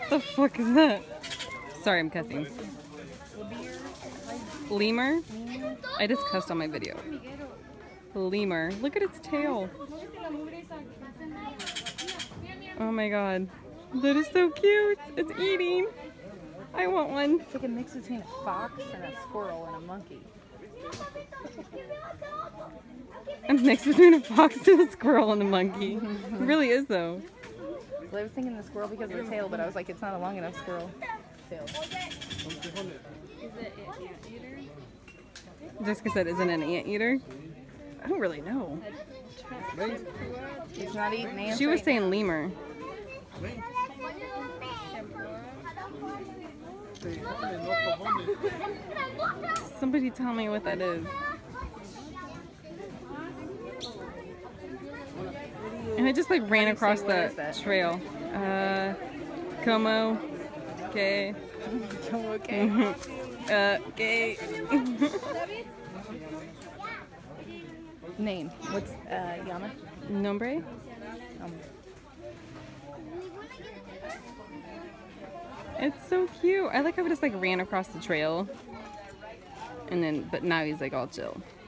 the fuck is that? Sorry, I'm cussing. Lemur? I just cussed on my video. Lemur. Look at its tail. Oh my god. That is so cute. It's eating. I want one. It's like a mix between a fox and a squirrel and a monkey. A mix between a fox and a squirrel and a monkey. It really is though. Well, I was thinking the squirrel because of the tail, but I was like, it's not a long enough squirrel tail. Jessica said, isn't it an anteater? I don't really know. He's not eating ants. She was saying lemur. Somebody tell me what that is. And it just like ran across the trail. Como. Okay. Okay. Okay. Name. What's Yama? Nombre? It's so cute. I like how it just like ran across the trail. And then, but now he's like all chill.